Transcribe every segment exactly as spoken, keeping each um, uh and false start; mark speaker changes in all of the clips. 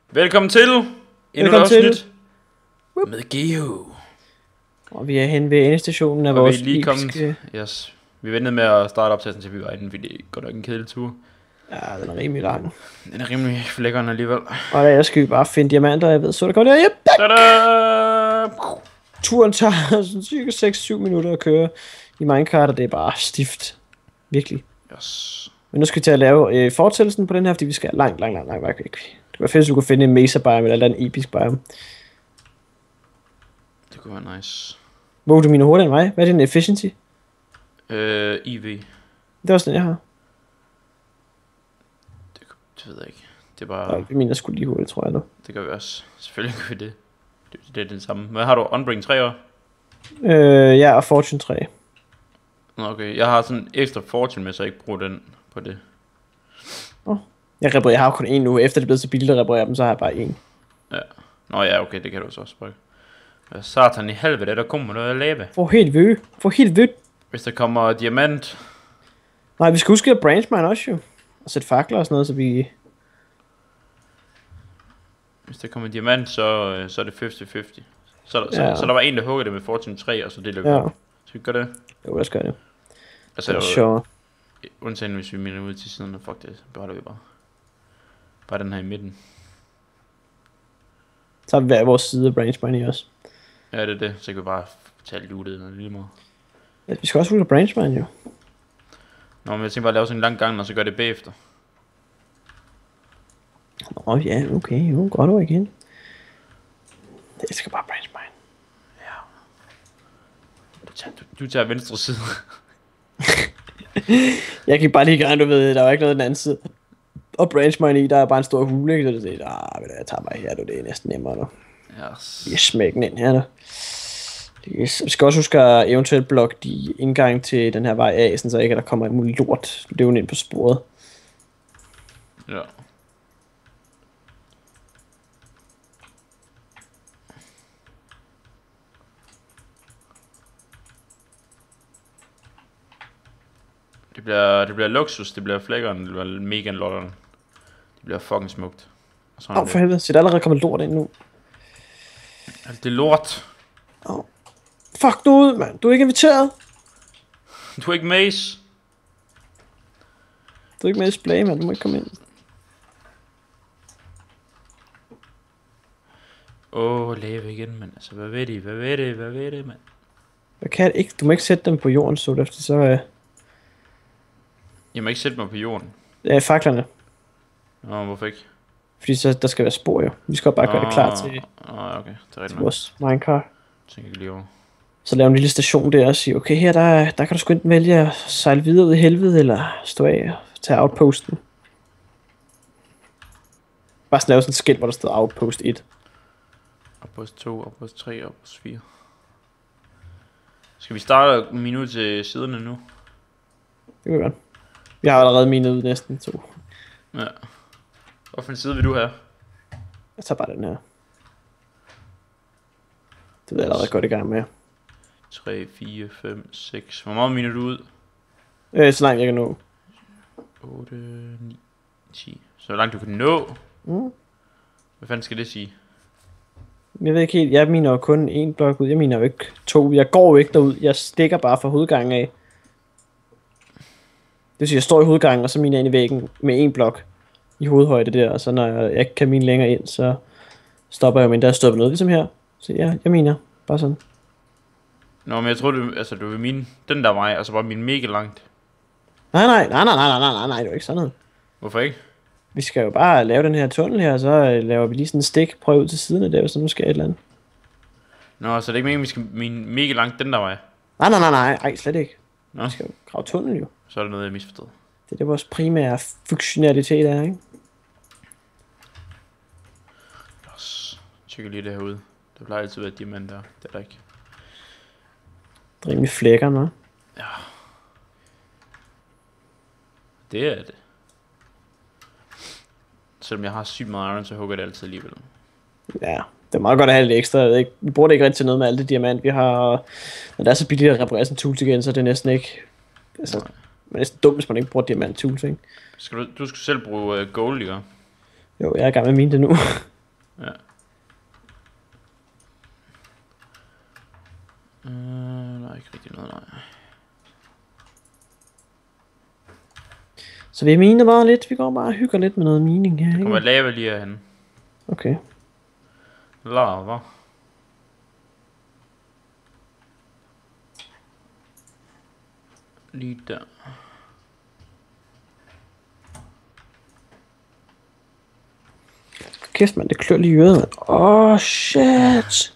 Speaker 1: Velkommen til endnu
Speaker 2: Velkommen
Speaker 1: et
Speaker 2: til.
Speaker 1: afsnit med Geo.
Speaker 2: Og vi er hen ved endestationen af
Speaker 1: Og vi
Speaker 2: vores
Speaker 1: er lige kommet.
Speaker 2: episke...
Speaker 1: Yes. Vi ventede med at starte optagelsen til vi var inde, fordi det går nok en kedelig tur.
Speaker 2: Ja, den er rimelig lang.
Speaker 1: Den er rimelig lækker alligevel.
Speaker 2: Og der skal vi bare finde diamanter, jeg ved, så der kommer der. Yep,
Speaker 1: Tada!
Speaker 2: turen tager sådan cirka seks syv minutter at køre i minecart, og det er bare stift. Virkelig.
Speaker 1: Yes.
Speaker 2: Men nu skal vi til at lave øh, fortællelsen på den her, fordi vi skal langt, langt, langt, langt væk. Det var fedt, hvis du kunne finde en mesa biome eller en episk biome.
Speaker 1: Det kunne være nice.
Speaker 2: Hvor er du mine hurtigere end mig? Hvad er din efficiency?
Speaker 1: Øh, I V.
Speaker 2: Det er også den, jeg har.
Speaker 1: Det, det ved jeg ikke. Det er bare...
Speaker 2: Nej, min er sgu lige hurtigt, tror jeg nu.
Speaker 1: Det gør vi også. Selvfølgelig gør vi det. Det, det er det samme. Hvad har du? Unbring tre år?
Speaker 2: Øh, jeg er Fortune tre.
Speaker 1: Nå, okay. Jeg har sådan en ekstra fortune med, så jeg ikke bruger den på det.
Speaker 2: Jeg reparerer, jeg har jo kun en nu. Efter det er blevet så billigt at reparere dem, så har jeg bare en.
Speaker 1: Ja. Nå ja, okay. Det kan du så også bruge. Hvad satan i helvede, der kommer noget at lave.
Speaker 2: For helt vildt. For helt vildt.
Speaker 1: Hvis der kommer diamant.
Speaker 2: Nej, vi skal huske at branch mine også jo. Og sætte fakler og sådan noget, så vi...
Speaker 1: Hvis der kommer diamant, så, øh, så er det halvtreds halvtreds. Så, så,
Speaker 2: Ja.
Speaker 1: så, så der var en, der hugger det med Fortune tre, og så deler vi
Speaker 2: Ja.
Speaker 1: op. Så vi gør det.
Speaker 2: Jo, lad os gøre det.
Speaker 1: Altså,
Speaker 2: Det er sjovt.
Speaker 1: undtagen hvis vi minder ud til siden, og fuck det, så beholder vi bare. Bare den her i midten.
Speaker 2: Så har vi hver vores side af branch mine i også.
Speaker 1: Ja, det er det. Så kan vi bare tage lootet noget lige meget.
Speaker 2: Ja, vi skal også huske at branch mine jo.
Speaker 1: Nå, men jeg tænker bare at lave sådan en lang gang, og så gør det bagefter.
Speaker 2: Nå ja, okay, jo, godt over igen. Det skal bare branch mine.
Speaker 1: Ja. Du tager, du, du tager venstre side.
Speaker 2: Jeg gik bare lige i gang, du ved, der var ikke noget den anden side. Og branch mine i, der er bare en stor hule, ikke? Så det sagde, ah, ved du, jeg tager mig her, du, det er næsten nemmere nu.
Speaker 1: Yes.
Speaker 2: Jeg smækker den ind her, du. Yes. Vi skal også huske at eventuelt blokke de indgang til den her vej af, sådan så ikke at der kommer en mulig lort løvende ind på sporet.
Speaker 1: Ja. Det bliver, det bliver luksus, det bliver flækkeren, det bliver mega lotteren. Det bliver fucking smukt. Og sådan
Speaker 2: Åh, oh, for helvede, så der er allerede kommet lort ind nu.
Speaker 1: alt det lort.
Speaker 2: Oh. Fuck nu ud, mand. Du er ikke inviteret.
Speaker 1: Du er ikke mace.
Speaker 2: Du er ikke med i display, mand. Du må ikke komme ind.
Speaker 1: Åh, oh, lave igen, mand. Altså, hvad ved de? Hvad ved det? Hvad ved det, mand?
Speaker 2: Jeg kan ikke. Du må ikke sætte dem på jorden, så efter så er...
Speaker 1: Jeg må ikke sætte mig på jorden.
Speaker 2: Ja, faklerne.
Speaker 1: Nå, hvorfor ikke?
Speaker 2: Fordi så, der skal være spor jo. Vi skal bare gøre det klar til,
Speaker 1: Åh, oh, okay. Det er rigtigt nok.
Speaker 2: vores minecart.
Speaker 1: Tænker jeg lige over.
Speaker 2: Så lave en lille station der og sige, okay, her der, der kan du sgu enten vælge at sejle videre ud i helvede, eller stå af og tage outposten. Bare sådan lave sådan et skilt, hvor der står outpost et.
Speaker 1: Oppost to, oppost tre, oppost fire. Skal vi starte mine ud til siderne nu?
Speaker 2: Det kan vi godt. Vi har allerede minet ud næsten to.
Speaker 1: Ja. Hvorfor en side vil du have?
Speaker 2: Jeg tager bare den her. Det ved jeg allerede godt i gang med.
Speaker 1: tre, fire, fem, seks. Hvor meget miner du ud?
Speaker 2: Øh, så langt jeg kan nå.
Speaker 1: otte, ni, ti. Så langt du kan nå?
Speaker 2: Mm.
Speaker 1: Hvad fanden skal det sige?
Speaker 2: Jeg ved ikke helt, jeg miner jo kun en blok ud. Jeg miner jo ikke to. Jeg går jo ikke derud. Jeg stikker bare fra hovedgangen af. Det vil sige, jeg står i hovedgangen, og så miner jeg ind i væggen med en blok i hovedhøjde der. Og så når jeg, jeg ikke kan mine længere ind, så stopper jeg, men der er stoppet noget, ligesom her. Så ja, jeg miner. Bare sådan.
Speaker 1: Nå, men jeg tror du, altså du vil mine den der vej, altså bare mine mega langt.
Speaker 2: Nej, nej, nej, nej, nej, nej, nej, nej, det er jo ikke sådan noget.
Speaker 1: Hvorfor ikke?
Speaker 2: Vi skal jo bare lave den her tunnel her, og så øh, laver vi lige sådan en stik, prøv ud til siden af det, hvis der nu skal et eller andet.
Speaker 1: Nå, så det er ikke meningen, vi skal mine mega langt den der vej.
Speaker 2: Nej, nej, nej, nej, ej, slet ikke.
Speaker 1: Nå,
Speaker 2: Vi skal jo grave tunnel jo.
Speaker 1: så er det noget, jeg misforstået.
Speaker 2: Det er det, vores primære funktionalitet er, ikke?
Speaker 1: Yes. Tjekker lige det herude. Det plejer altid at være diamant der. Det er der ikke.
Speaker 2: Det er rimelig flækker, nå.
Speaker 1: Ja. Det er det. Selvom jeg har sygt meget iron, så hugger det altid alligevel.
Speaker 2: Ja, det er meget godt at have lidt ekstra. Jeg ved ikke, vi bruger det ikke rigtig til noget med alt det diamant, vi har. Når det er så billigt at reparere sådan tools igen, så er det næsten ikke... Altså, man er næsten dumt, hvis man ikke bruger diamant tools, ikke?
Speaker 1: Skal du, du skal selv bruge uh, gold, ikke?
Speaker 2: Jo, jeg er i gang med mine det nu.
Speaker 1: Ja. Øh, nej, ikke rigtig noget, nej.
Speaker 2: Så vi miner bare lidt. Vi går bare og hygger lidt med noget mining her,
Speaker 1: Der kommer
Speaker 2: ikke?
Speaker 1: lava lige herhen.
Speaker 2: Okay.
Speaker 1: Lava. Lige der.
Speaker 2: Kæft, mand, det klør lige i øret. Åh, oh, shit.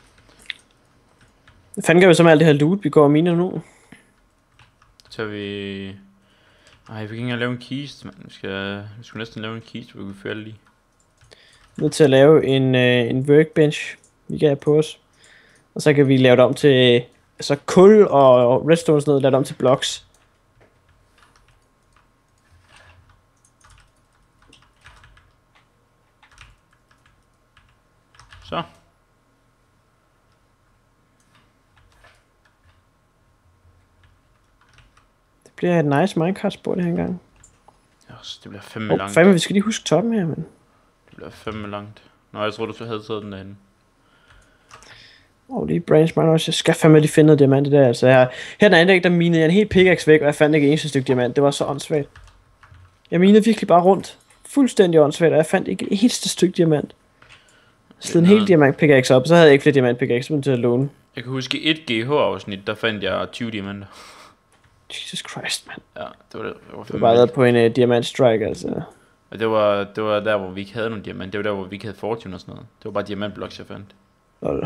Speaker 2: Hvad fanden gør vi så med alt det her loot, vi går og miner nu?
Speaker 1: Så vi... Ej, vi kan ikke engang lave en kiste, man. Vi skal, vi skal næsten lave en kiste, hvor vi kan føre alle lige.
Speaker 2: Nødt til at lave en, øh, en workbench, vi kan have på os. Og så kan vi lave det om til... Altså kul og redstone og sådan noget, lave det om til blocks.
Speaker 1: Så.
Speaker 2: Det bliver et nice Minecraft-spor det her engang.
Speaker 1: Yes, det bliver fandme
Speaker 2: Åh,
Speaker 1: langt.
Speaker 2: fandme, vi skal lige huske toppen her, men.
Speaker 1: Det bliver fandme langt. Nå, jeg tror du havde taget den derhen.
Speaker 2: Åh, oh, lige branch mine også. Jeg skal fandme lige finde noget diamant det der. Altså, jeg, her den anden dag, der minede jeg en helt pickaxe væk, og jeg fandt ikke et eneste stykke diamant. Det var så åndssvagt. Jeg minede virkelig bare rundt. Fuldstændig åndssvagt, og jeg fandt ikke et eneste stykke diamant. Jeg slid en hel diamant pickaxe op, så havde jeg ikke flere diamant pickaxe, men til at låne.
Speaker 1: Jeg kan huske et G H-afsnit, der fandt jeg tyve diamanter.
Speaker 2: Jesus Christ, man.
Speaker 1: Ja, det var det. Det var,
Speaker 2: Det var bare været på en uh, diamant strike, altså.
Speaker 1: Og det var, det var der, hvor vi ikke havde nogen diamant. Det var der, hvor vi ikke havde fortune og sådan noget. Det var bare diamantblocks, jeg fandt.
Speaker 2: Lol.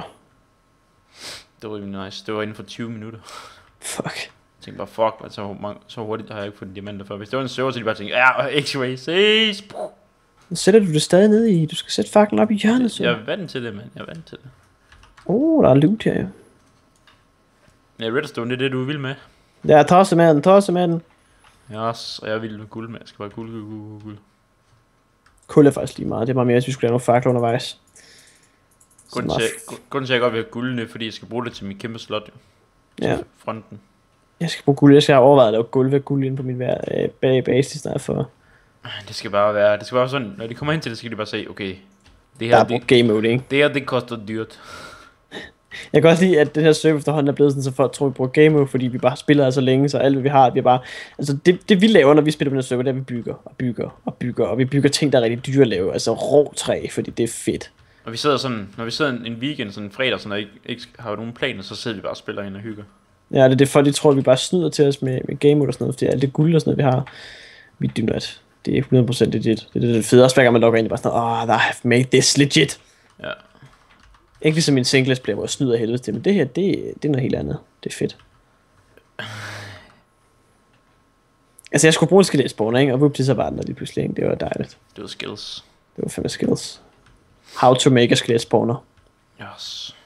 Speaker 1: Det var rimelig nice. Det var inden for tyve minutter.
Speaker 2: Fuck.
Speaker 1: Jeg tænkte bare, fuck, man, så, mange, så hurtigt har jeg ikke fået diamanter før. Hvis det var en server, så de bare tænkte, ja, X-ray, ses!
Speaker 2: Nu sætter du det stadig ned i. Du skal sætte faklen op i hjørnet, så.
Speaker 1: Jeg er vant til det, mand. Jeg er vant til det.
Speaker 2: Åh, oh, der er loot her, jo.
Speaker 1: Ja, redstone, det er det, du er vild med.
Speaker 2: Ja, tosse med den, tosse med den.
Speaker 1: Ja, også, og jeg er vild med guld med. Jeg skal bare guld, guld, guld, guld.
Speaker 2: Kul er faktisk lige meget. Det er bare mere, hvis vi skulle lave nogle fakler undervejs.
Speaker 1: Grunden til, grunden til, at jeg godt vil have guld, det er, fordi jeg skal bruge det til mit kæmpe slot.
Speaker 2: Ja.
Speaker 1: Fronten.
Speaker 2: Jeg skal bruge guld. Jeg skal have overvejet at lave gulv ved guld inde på min hver, øh, bag base i stedet for.
Speaker 1: Det skal bare være, det skal bare være sådan, når de kommer ind til det, så skal de bare se, okay, det
Speaker 2: Der
Speaker 1: her,
Speaker 2: er
Speaker 1: det,
Speaker 2: brugt game mode, ikke?
Speaker 1: det her, det koster dyrt.
Speaker 2: Jeg kan også lide, at den her server efterhånden er blevet sådan, så folk tror, vi bruger game mode, fordi vi bare spiller så længe, så alt hvad vi har, vi er bare... Altså det, det vi laver, når vi spiller på den her server, det er, at vi bygger og bygger og bygger, og vi bygger ting, der er rigtig dyre at lave, altså rå træ, fordi det er fedt.
Speaker 1: Og vi sidder sådan, når vi sidder en, en weekend, sådan en fredag, sådan, og ikke, ikke har nogen planer, så sidder vi bare og spiller ind og hygger.
Speaker 2: Ja, det er det folk, de tror, at vi bare snyder til os med, med game mode og sådan noget, fordi alt det guld og sådan noget, vi har, vi do not. Det er hundrede procent legit. Det er det, det fede også, hver gang man logger ind, det er bare sådan, åh, oh, I have made this legit.
Speaker 1: Ja.
Speaker 2: Ikke ligesom min singles player, hvor jeg snyder helvede til, men det her, det, det er noget helt andet. Det er fedt. Altså, jeg skulle bruge en skeletspawner, ikke? Og whoop, så var den der lige pludselig, ikke? Det var dejligt.
Speaker 1: Det var skills.
Speaker 2: Det var fandme skills. How to make a skeletspawner.
Speaker 1: Yes.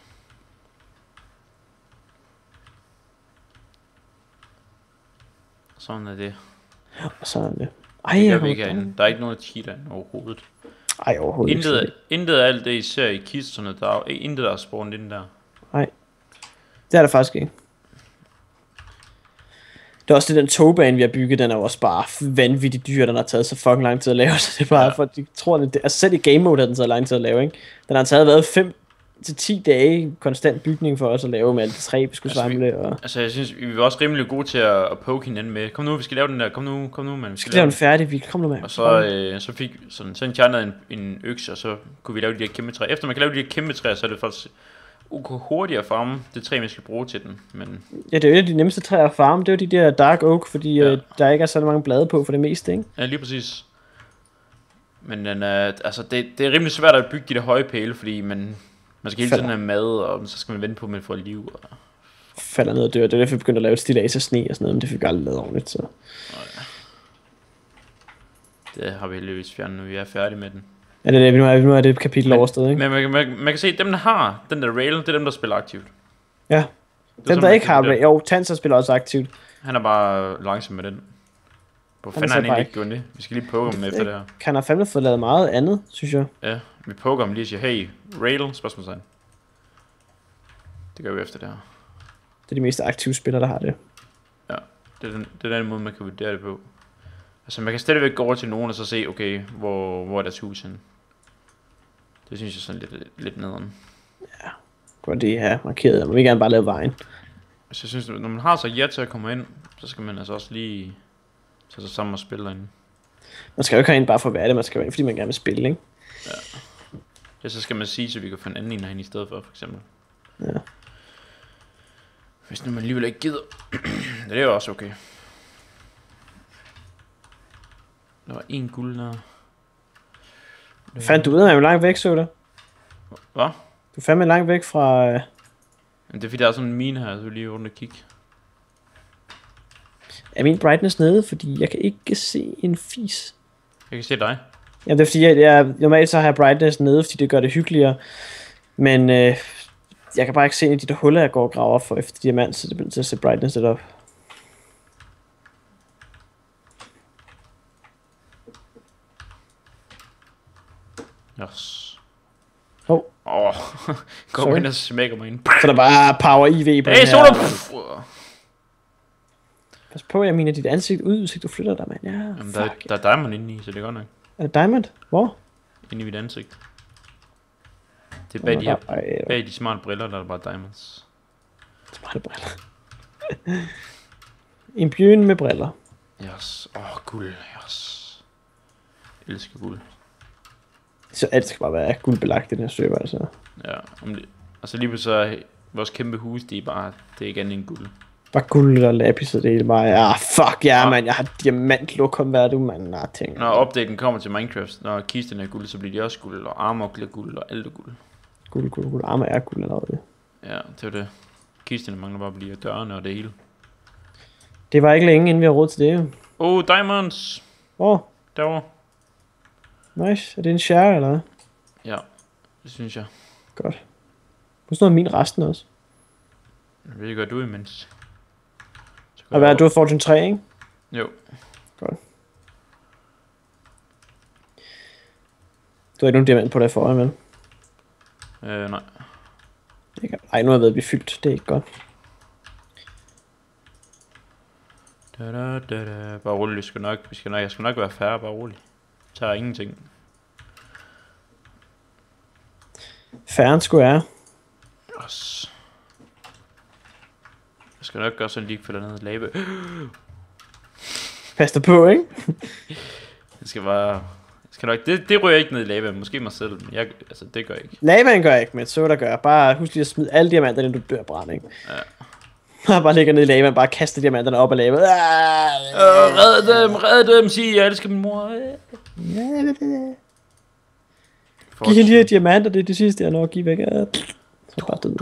Speaker 1: Sådan er det.
Speaker 2: Og sådan er det. Ej,
Speaker 1: Det gør
Speaker 2: jeg
Speaker 1: vi ikke herinde. Der er ikke noget cheater overhovedet.
Speaker 2: Ej, overhovedet
Speaker 1: Intet,
Speaker 2: ikke.
Speaker 1: intet af alt det, I ser i kisterne, der er intet, der er spawnet ind der.
Speaker 2: Nej. Det er der faktisk ikke. Det er også det, den togbane, vi har bygget, den er jo også bare vanvittigt dyr, den har taget så fucking lang tid at lave, så det er bare
Speaker 1: Ja.
Speaker 2: for, de tror, det, altså selv i game mode har den taget lang tid at lave, ikke? Den har taget været fem til ti dage konstant bygning for os at lave med alt det træ, vi skulle
Speaker 1: Altså, vi-
Speaker 2: samle, og...
Speaker 1: Altså, jeg synes, vi var også rimelig gode til at, at poke hinanden med. Kom nu, vi skal lave den der. Kom nu, kom nu, mand.
Speaker 2: Vi skal lave den færdig, vi kom nu med.
Speaker 1: Og så, øh, så fik sådan, så enchanted en, en økse, og så kunne vi lave de her kæmpe træer. Efter man kan lave de her kæmpe træer, så er det faktisk okay hurtigere at farme det træ, man skal bruge til den. Men
Speaker 2: Ja, det er jo et af de nemmeste træer at farme, det er jo de der dark oak, fordi
Speaker 1: Ja.
Speaker 2: ja. øh, der ikke er så mange blade på for det meste, ikke?
Speaker 1: ja, lige præcis. Men den, øh, altså, det, det er rimelig svært at bygge de der høje pæle, fordi man, man skal hele tiden
Speaker 2: Falder.
Speaker 1: have mad, og så skal man vente på, at man får liv. Og,
Speaker 2: Falder ned og dør, det er derfor, vi begyndte at lave et stillads af sne og sådan noget, men det fik vi aldrig lavet ordentligt, så...
Speaker 1: det har vi heldigvis fjernet, når vi er færdige med den.
Speaker 2: Ja, det er det, nu er, nu er det kapitel overstået, ikke?
Speaker 1: Men man, man, man kan se, at dem, der har den der rail, det er dem, der spiller aktivt.
Speaker 2: Ja.
Speaker 1: Det er
Speaker 2: Dem,
Speaker 1: sådan,
Speaker 2: der
Speaker 1: man
Speaker 2: ikke
Speaker 1: kan
Speaker 2: har
Speaker 1: vurdere.
Speaker 2: det. Jo, Tanser spiller også aktivt.
Speaker 1: Han er bare langsom med den. Hvor fanden
Speaker 2: så
Speaker 1: har han
Speaker 2: bare
Speaker 1: egentlig ikke gjort det? Vi skal lige poke ham efter det her.
Speaker 2: Han har fandme fået lavet meget andet, synes jeg.
Speaker 1: Ja, vi poker ham lige og siger, hey, rail, spørgsmålstegn. Det gør vi efter det her.
Speaker 2: Det er de mest aktive spillere, der har det.
Speaker 1: Ja, det er den, det er den måde, man kan vurdere det på. Altså, man kan stadigvæk gå over til nogen og så se, okay, hvor, hvor er deres hus henne. Det synes jeg sådan lidt, lidt nederen.
Speaker 2: Ja, godt det her markeret. Man vil gerne bare lave vejen.
Speaker 1: Så jeg synes, når man har så ja til at komme ind, så skal man altså også lige tage sig sammen og spille derinde.
Speaker 2: Man skal jo ikke have ind bare for at være det, man skal jo ind, fordi man gerne vil spille, ikke?
Speaker 1: Ja. Ja, så skal man sige, så vi kan få en anden en herinde i stedet for, for eksempel.
Speaker 2: Ja.
Speaker 1: Hvis nu man alligevel ikke gider. Det er jo også okay. Der var en guld der.
Speaker 2: Fandt du ud af, at man er langt væk, så det?
Speaker 1: Hvad?
Speaker 2: Du er fandme langt væk fra... Øh...
Speaker 1: Det er fordi, der er sådan en mine her, så vi lige rundt og kigge.
Speaker 2: Er min brightness nede? Fordi jeg kan ikke se en fis.
Speaker 1: Jeg kan se dig.
Speaker 2: Ja, det er fordi, jeg, jeg normalt så har jeg brightness nede, fordi det gør det hyggeligere. Men øh, jeg kan bare ikke se en af de der huller, jeg går og graver for efter diamant, så det bliver til at se brightness lidt op.
Speaker 1: Yes.
Speaker 2: Åh.
Speaker 1: Åh. Oh. Går ind og smækker mig ind.
Speaker 2: Så der bare power I V på
Speaker 1: hey,
Speaker 2: den
Speaker 1: her.
Speaker 2: Pas på, jeg mener dit ansigt ud, hvis ikke du flytter dig, mand. Ja,
Speaker 1: jamen, der, der er diamond inde i, så det er godt nok.
Speaker 2: Er det diamond? Hvor?
Speaker 1: Inde i mit ansigt. Det er bag, de, her, bag de smarte briller, der er bare diamonds.
Speaker 2: Smarte briller. En bjørn med briller.
Speaker 1: Yes. Åh, oh, guld. Yes. Jeg elsker guld.
Speaker 2: Så alt skal bare være guldbelagt i den her server, altså.
Speaker 1: Ja, om det, altså lige så vores kæmpe hus, det er bare, det er ikke andet end guld.
Speaker 2: Bare guld og lapis, og det er bare, ja, fuck ja, yeah, mand, jeg har diamantlokum, hvad er du, mand, nej, ting.
Speaker 1: Når updaten kommer til Minecraft, når kisten er guld, så bliver de også guld, og armor bliver guld, og alt er guld.
Speaker 2: Guld, guld, guld, armor er guld allerede.
Speaker 1: Ja, det er det. Kistene mangler bare at blive dørene og det hele.
Speaker 2: Det var ikke længe, inden vi har råd til det.
Speaker 1: Oh, diamonds!
Speaker 2: Åh. Oh.
Speaker 1: Derovre.
Speaker 2: Nice, er det en share, eller hvad?
Speaker 1: Ja, det synes jeg.
Speaker 2: Godt. Husk noget af min resten også.
Speaker 1: Jeg ved godt, du imens.
Speaker 2: Og hvad er du har Fortune tre, ikke?
Speaker 1: Jo.
Speaker 2: Godt. Du har ikke nogen diamant på dig for, vel?
Speaker 1: Øh, nej.
Speaker 2: Ej, nu er jeg ved at blive fyldt. Det er ikke godt.
Speaker 1: Da, da, da, da. Bare roligt, vi skal nok, vi skal nok, jeg skal nok være færre, bare roligt. Jeg tager ingenting.
Speaker 2: Færren skulle er.
Speaker 1: Yes. Jeg skal nok gøre sådan, lige falder ned i lava.
Speaker 2: Pas dig på, ikke?
Speaker 1: Jeg skal bare... Jeg skal nok... Det, det ryger ikke ned i lava, måske mig selv, men jeg, altså, det gør jeg ikke.
Speaker 2: Lavaen gør jeg ikke, men så der gør. Bare husk lige at smide alle diamanterne, inden du dør brændt, ikke?
Speaker 1: Ja.
Speaker 2: Bare ligger ned i lavaen, bare kaste diamanterne op af lavaen.
Speaker 1: Øh, red dem, red dem, sig, jeg elsker min mor.
Speaker 2: Giv hende de her diamanter, det er det sidste, jeg når at give væk. Så bare død.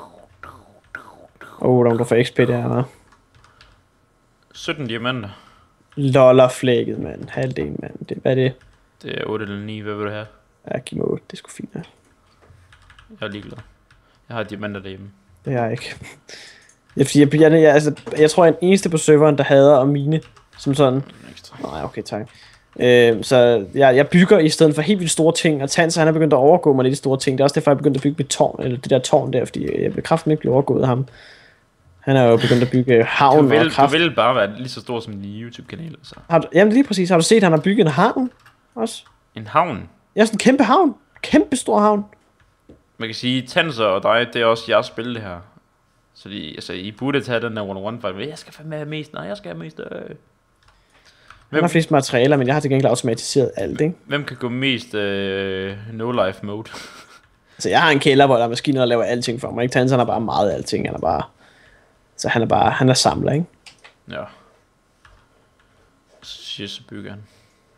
Speaker 2: Åh, oh, der er for X P der, hva'?
Speaker 1: sytten diamanter.
Speaker 2: Lollerflækket, mand. Halvdelen, mand. Det, hvad er det?
Speaker 1: Det er otte eller ni, hvad vil du have?
Speaker 2: Ja, giv mig otte. Det er sgu fint, ja.
Speaker 1: Jeg er ligeglad. Jeg har diamanter derhjemme.
Speaker 2: Det er jeg ikke. Jeg, jeg, jeg, jeg, altså, jeg tror, jeg er den eneste på serveren, der hader at mine. Som sådan. Nej, okay, tak. Øh, så jeg, jeg bygger i stedet for helt vildt store ting. Og Tanser, han er begyndt at overgå mig lidt de store ting. Det er også derfor, jeg er begyndt at bygge mit tårn. Eller det der tårn der, fordi jeg vil kraften ikke blive overgået af ham. Han er jo begyndt at bygge havn
Speaker 1: du vil,
Speaker 2: og kraft.
Speaker 1: Du vil bare være lige så stor som din YouTube-kanal, altså.
Speaker 2: Har du, jamen lige præcis. Har du set, at han har bygget en havn også?
Speaker 1: En havn?
Speaker 2: Ja, sådan en kæmpe havn. Kæmpe stor havn.
Speaker 1: Man kan sige, Tanser og dig, det er også jeres spil, det her. Så de, altså, I burde tage den der one-on-one fight. Men jeg skal fandme have mest. Nej, jeg skal have mest. Øh.
Speaker 2: Han har flest materialer, men jeg har til gengæld automatiseret alt, ikke?
Speaker 1: Hvem kan gå mest øh, no-life mode?
Speaker 2: Så jeg har en kælder, hvor der er maskiner, der laver alting for mig. Ikke? Tanser, han er bare meget af alting. Han er bare... Så han er bare... Han er samler, ikke?
Speaker 1: Ja. Shit, så bygger han.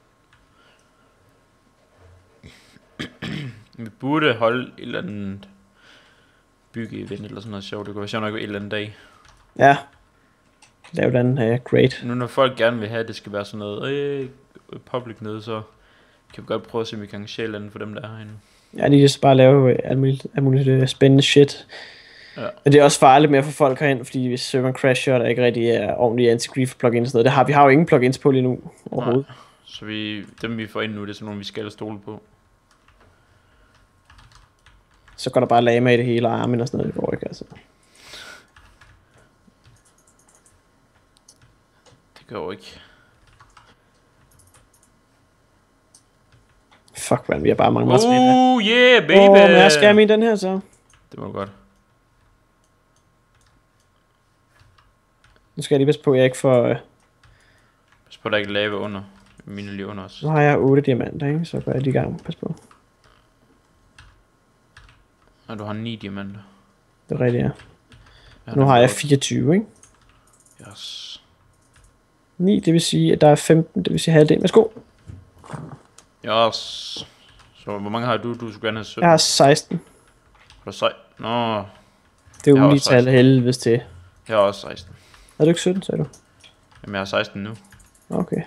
Speaker 1: Vi burde holde et eller andet bygge-event eller sådan noget sjovt. Det kunne være sjovt nok et eller andet dag.
Speaker 2: Ja. Lav den uh, great.
Speaker 1: Nu når folk gerne vil have, at det skal være sådan noget øh, public noget, så kan vi godt prøve at se, om vi kan arrangere et eller andet for dem, der er herinde.
Speaker 2: Ja, de skal bare lave uh, alt muligt, alt muligt uh, spændende shit. Ja. Men det er også farligt med at få folk herind, fordi hvis serveren crasher, og der ikke rigtig er ordentlige anti-grief plugins og sådan noget. Det har, vi har jo ingen plugins på lige nu overhovedet. Nej.
Speaker 1: Så vi, dem vi får ind nu, det er sådan nogle, vi skal stole på.
Speaker 2: Så går der bare lama i det hele, og armen og sådan noget, det går ikke, altså. Det
Speaker 1: går ikke.
Speaker 2: Fuck, man, vi har bare mange materialer.
Speaker 1: Oh yeah, baby!
Speaker 2: Åh, men jeg skal have min den her, så.
Speaker 1: Det må du godt.
Speaker 2: Nu skal jeg lige passe på, at jeg ikke får... Øh...
Speaker 1: Pas på, at der ikke er lave under. Mine lige under også.
Speaker 2: Nu har jeg otte diamanter, ikke? Så går jeg lige i gang. Pas på.
Speaker 1: Og du har ni diamanter.
Speaker 2: Det er rigtigt, ja.
Speaker 1: Ja,
Speaker 2: Nu har jeg fireogtyve, ikke?
Speaker 1: Yes.
Speaker 2: ni, det vil sige, at der er femten, det vil sige halvdelen. Værsgo.
Speaker 1: Yes. Så hvor mange har du? Du skulle gerne have sytten.
Speaker 2: Jeg har seksten.
Speaker 1: Har du sej? Nå.
Speaker 2: Det er
Speaker 1: Jeg har
Speaker 2: ulige
Speaker 1: også
Speaker 2: tal
Speaker 1: seksten.
Speaker 2: helvedes til.
Speaker 1: Jeg har også seksten.
Speaker 2: Er du ikke sytten, sagde du?
Speaker 1: Jamen jeg har seksten nu.
Speaker 2: Okay.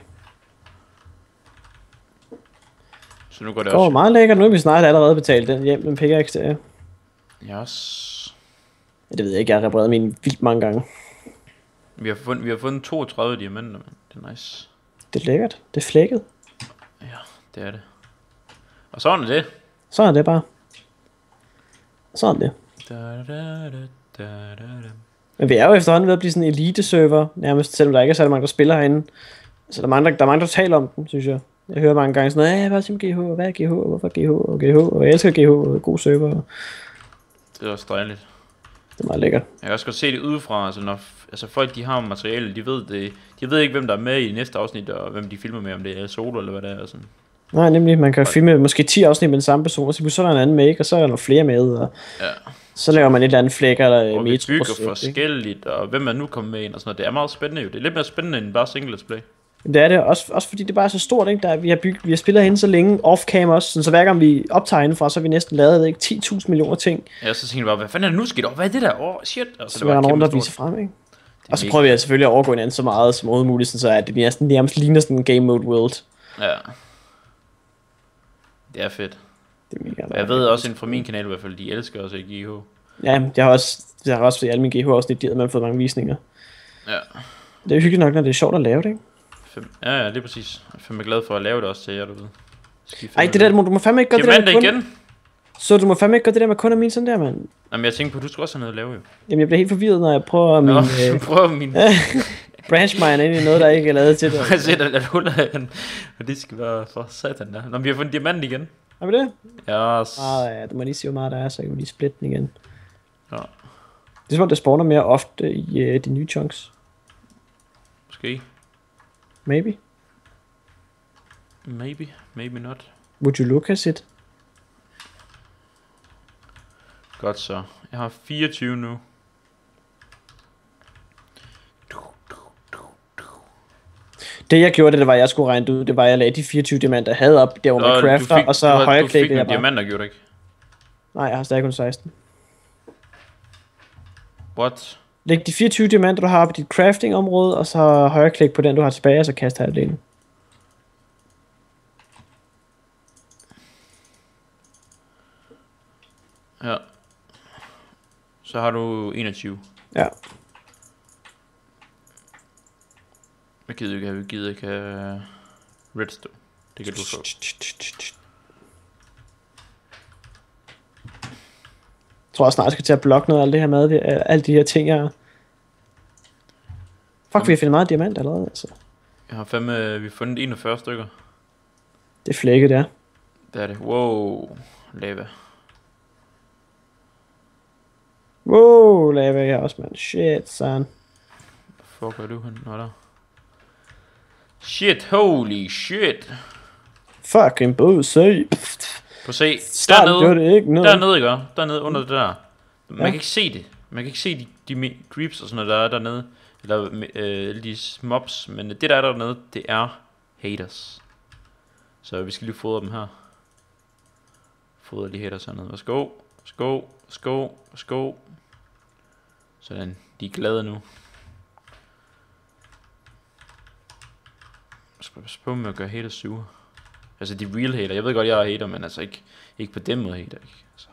Speaker 1: Så nu går det
Speaker 2: Det går
Speaker 1: også.
Speaker 2: meget lækkert. Nu er vi snart allerede betalt den hjem, den pickaxe der.
Speaker 1: Yes.
Speaker 2: Ja, det ved jeg ikke, jeg har repareret min vildt mange gange.
Speaker 1: Vi har fundet, vi har fundet toogtredive diamanter, man. Det er nice.
Speaker 2: Det er lækkert. Det er flækket.
Speaker 1: Ja, det er det. Og sådan er det.
Speaker 2: Sådan er det bare. Sådan er det.
Speaker 1: Da, da, da, da, da, da.
Speaker 2: Men vi er jo efterhånden ved at blive sådan en elite-server, nærmest, selvom der ikke er så mange, der spiller herinde. Så der er mange, der, der, er mange, der taler om den, synes jeg. Jeg hører mange gange sådan noget, hvad er G H, hvad er G H, hvorfor G H, og G H, og jeg elsker G H, og god server.
Speaker 1: Det er også dejligt.
Speaker 2: Det er meget lækkert.
Speaker 1: Jeg kan også godt se det udefra, altså når altså folk de har materiale, de ved det, de ved ikke hvem der er med i næste afsnit, og hvem de filmer med, om det er solo eller hvad det er og sådan.
Speaker 2: Nej, nemlig, man kan filme måske ti afsnit med den samme person, og så er der en anden make, og så er der nogle flere med, og
Speaker 1: Ja.
Speaker 2: så laver man et eller andet flækker eller
Speaker 1: Og vi
Speaker 2: metro
Speaker 1: bygger
Speaker 2: projekt,
Speaker 1: forskelligt, og hvem er nu kommet med ind og sådan noget. Det er meget spændende jo. Det er lidt mere spændende end bare single display.
Speaker 2: Det er det, også, også fordi det bare er så stort, ikke? Der, vi, har bygget, vi har spillet herinde så længe, off-cam også, sådan, så hver gang vi optager indenfra, så har vi næsten lavet ikke, ti tusind millioner ting,
Speaker 1: Ja, så tænker jeg bare, hvad fanden er det nu sket? Oh, hvad er det der? Åh, oh, shit. Altså,
Speaker 2: så vi render rundt og viser frem, ikke? Og så prøver vi selvfølgelig at overgå hinanden så meget som overhovedet muligt, så at det næsten nærmest ligner sådan en game mode world.
Speaker 1: Ja. Det er fedt.
Speaker 2: Det er mega.
Speaker 1: Jeg ved også inden fra min kanal i hvert fald, de elsker også G H.
Speaker 2: Ja, jeg har også, jeg har også i alle mine G H afsnit, de har man fået mange visninger.
Speaker 1: Ja.
Speaker 2: Det er jo hyggeligt nok, når det er sjovt at lave det, ikke?
Speaker 1: Fem. Ja, ja, det er præcis. Jeg er fandme glad for at lave det også til jer derude.
Speaker 2: Ej, det der, du må, du må fandme ikke gøre det der med kun...
Speaker 1: igen?
Speaker 2: Så du må fandme ikke gøre det der med kun af min sådan der, mand.
Speaker 1: Jamen jeg tænkte på, at du skulle også have noget at lave jo.
Speaker 2: Jamen, jeg bliver helt forvirret, når jeg prøver min...
Speaker 1: Nå,
Speaker 2: øh,
Speaker 1: prøv min...
Speaker 2: branch mine ind i noget, der ikke er lavet til det.
Speaker 1: Jeg ser, at huller hen. Og det skal være for satan der. Nå, vi har fundet diamant igen.
Speaker 2: Har vi det?
Speaker 1: Yes.
Speaker 2: Ah, ja, du må lige se, hvor meget der er, så jeg kan lige splitte den igen.
Speaker 1: Ja.
Speaker 2: Det er som om, det spawner mere ofte i uh, de nye chunks.
Speaker 1: Måske.
Speaker 2: Maybe.
Speaker 1: Maybe. Maybe not.
Speaker 2: Would you look at it?
Speaker 1: Godt så. Jeg har fireogtyve nu.
Speaker 2: Det jeg gjorde, det var, at jeg skulle regne det ud, det var, at jeg lagde de fireogtyve diamanter, jeg havde op, der hvor man crafter,
Speaker 1: fik,
Speaker 2: og så højreklikkede jeg bare.
Speaker 1: diamanter, gjorde du ikke?
Speaker 2: Nej, jeg har stadig kun seksten.
Speaker 1: What?
Speaker 2: Læg de fireogtyve diamanter, du har på dit crafting område, og så højreklik på den, du har tilbage, og så kast halvdelen.
Speaker 1: Ja. Så har du enogtyve.
Speaker 2: Ja.
Speaker 1: Jeg gider ikke have, jeg gider ikke have redstone. Det kan du få.
Speaker 2: Jeg tror også snart, jeg skal til at blokke noget af alt det her mad, alle de her ting her. Fuck, vi har fundet meget diamant allerede, altså.
Speaker 1: Jeg har fandme, vi har fundet enogfyrre stykker.
Speaker 2: Det er flækket, det er.
Speaker 1: Det er det. Wow. Lava.
Speaker 2: Wow, lava jeg også, man. Shit, son.
Speaker 1: Hvor fuck er du hen? Nå der. Shit, holy shit.
Speaker 2: Fucking bød, se.
Speaker 1: Prøv se.
Speaker 2: Start gjorde det ikke noget.
Speaker 1: Dernede, ikke? Dernede under det der. Man
Speaker 2: Ja.
Speaker 1: kan ikke se det. Man kan ikke se de, de creeps og sådan noget, der er dernede. Eller øh, alle de mobs. Men det der er dernede, det er haters. Så vi skal lige fodre dem her. Fodre de haters hernede. Værsgo. Værsgo. Værsgo. Værsgo. Sådan. De er glade nu. Jeg skal passe på med at gøre haters sure. Altså de real hater. Jeg ved godt, jeg er hater, men altså ikke, ikke på den måde hater. Ikke? Altså.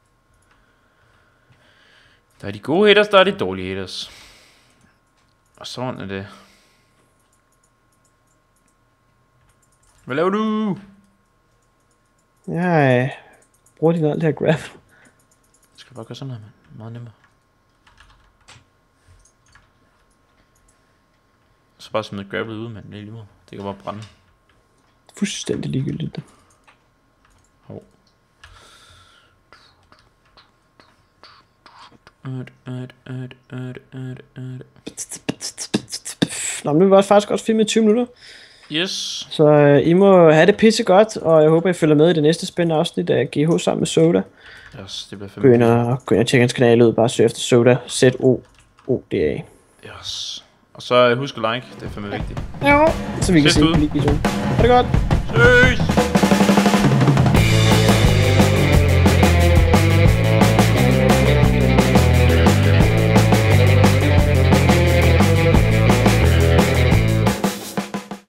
Speaker 1: Der er de gode haters, der er de dårlige haters. Og sådan er det. Hvad laver du?
Speaker 2: Jeg bruger din alt det her grab.
Speaker 1: Jeg skal bare gøre sådan her, mand. Meget nemmere. Så bare smide grapplet ud, mand. Det er lige meget. Det kan bare brænde.
Speaker 2: Fuldstændig ligegyldigt. Nå, men nu er vi også faktisk også filmet i tyve minutter.
Speaker 1: Yes.
Speaker 2: Så øh, I må have det pisse godt, og jeg håber, I følger med i det næste spændende afsnit af G H sammen med Soda.
Speaker 1: Yes, det bliver
Speaker 2: Gå
Speaker 1: fandme.
Speaker 2: ind og, gå ind og tjekke hans kanal ud, bare søg efter Soda, Z O O D A.
Speaker 1: Yes. Og så husk at like, det er fandme vigtigt.
Speaker 2: Ja. Så vi kan
Speaker 1: Ses
Speaker 2: se
Speaker 1: ud.
Speaker 2: på videoen. Ha' det godt.
Speaker 1: Ses!